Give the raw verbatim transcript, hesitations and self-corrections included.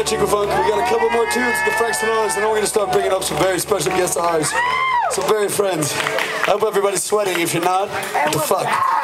much, Equifunk. We got a couple more tunes with the Frank Stalloners, and then we're going to start bringing up some very special guest stars, some very friends. I hope everybody's sweating. If you're not, what the fuck?